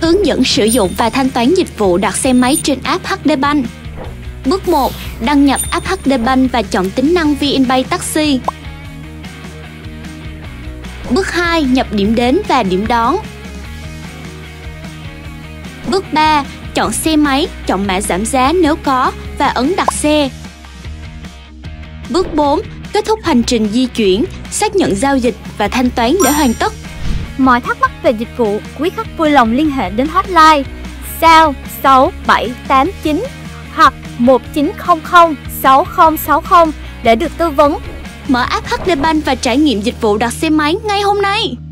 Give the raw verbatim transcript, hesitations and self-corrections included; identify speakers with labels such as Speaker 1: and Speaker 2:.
Speaker 1: Hướng dẫn sử dụng và thanh toán dịch vụ đặt xe máy trên app hát đê Bank. Bước một. Đăng nhập app hát đê Bank và chọn tính năng VinPay Taxi. Bước hai. Nhập điểm đến và điểm đón. Bước ba. Chọn xe máy, chọn mã giảm giá nếu có và ấn đặt xe. Bước bốn. Kết thúc hành trình di chuyển, xác nhận giao dịch và thanh toán để hoàn tất.
Speaker 2: Mọi thắc mắc về dịch vụ, quý khách vui lòng liên hệ đến hotline sao sáu bảy tám chín hoặc một chín không không sáu không sáu không để được tư vấn.
Speaker 1: Mở app hát đê Bank và trải nghiệm dịch vụ đặt xe máy ngay hôm nay.